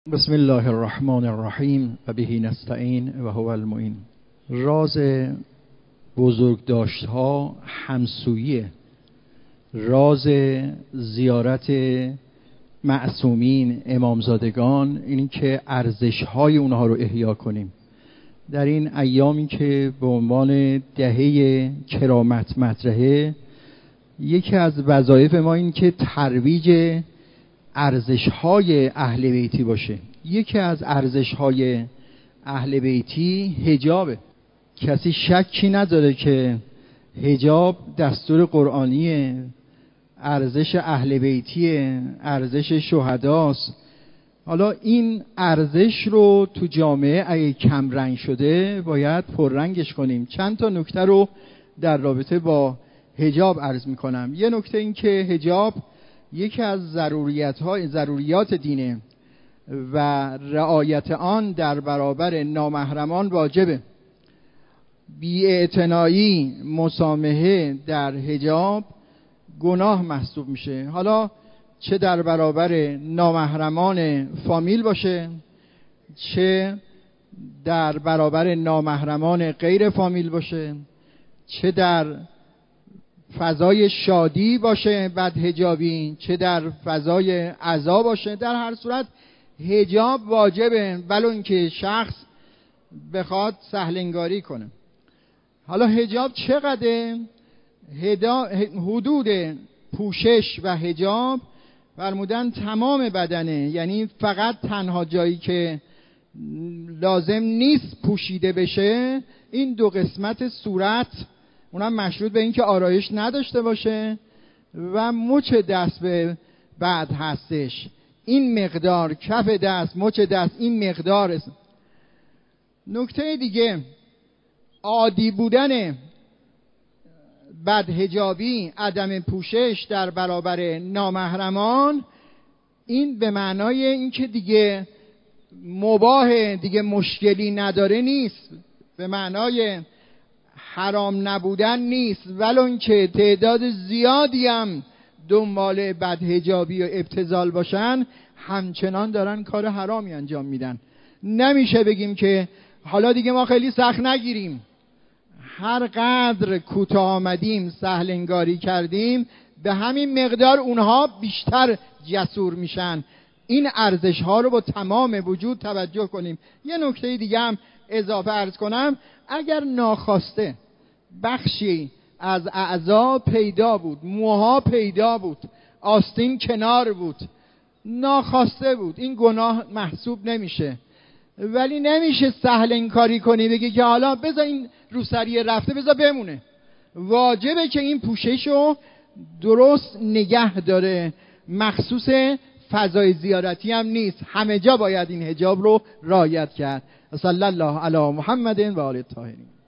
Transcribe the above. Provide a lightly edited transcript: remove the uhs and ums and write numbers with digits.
بسم الله الرحمن الرحیم و به نستعین و هو المعین. راز بزرگداشت‌ها همسوییه. راز زیارت معصومین امامزادگان اینی که ارزش‌های اونها رو احیا کنیم. در این ایامی که به عنوان دهه کرامت مطرحه، یکی از وظایف ما این که ترویج ارزش‌های اهل بیتی باشه. یکی از ارزش‌های اهل بیتی حجابه. کسی شکی نداره که حجاب دستور قرآنیه، ارزش اهل بیتیه، ارزش شهداست. حالا این ارزش رو تو جامعه اگه کم رنگ شده باید پررنگش کنیم. چند تا نکته رو در رابطه با حجاب عرض می‌کنم. یه نکته این که حجاب یکی از ضروریات دینه و رعایت آن در برابر نامحرمان واجبه. بی‌اعتنایی، مسامحه در حجاب گناه محسوب میشه. حالا چه در برابر نامحرمان فامیل باشه، چه در برابر نامحرمان غیر فامیل باشه، چه در فضای شادی باشه بعد حجابی، چه در فضای عزا باشه، در هر صورت حجاب واجبه ولو اینکه شخص بخواد سهلنگاری کنه. حالا حجاب چقدر؟ حدود پوشش و حجاب فرمودن تمام بدنه، یعنی فقط تنها جایی که لازم نیست پوشیده بشه این دو قسمت صورت، اونم مشروط به این که آرایش نداشته باشه و مچ دست به بعد هستش. این مقدار کف دست، مچ دست، این مقدار. نکته دیگه، عادی بودن بدحجابی، عدم پوشش در برابر نامحرمان، این به معنای این که دیگه مباح، دیگه مشکلی نداره نیست، به معنای حرام نبودن نیست، ولو اینکه تعداد زیادی هم دنبال بدحجابی و ابتذال باشن همچنان دارن کار حرامی انجام میدن. نمیشه بگیم که حالا دیگه ما خیلی سخت نگیریم، هر قدر کوتاه آمدیم سهلنگاری کردیم به همین مقدار اونها بیشتر جسور میشن. این ارزش ها رو با تمام وجود توجه کنیم. یه نکته دیگه هم اضافه عرض کنم، اگر ناخواسته بخشی از اعضا پیدا بود، موها پیدا بود، آستین کنار بود، ناخواسته بود، این گناه محسوب نمیشه. ولی نمیشه سهل این کاری کنی بگی که حالا بذار این روسری رفته بذار بمونه. واجبه که این پوشش رو درست نگه داره. مخصوص فضای زیارتی هم نیست، همه جا باید این حجاب رو رعایت کرد. صلی الله علی محمد و آل الطاهرین.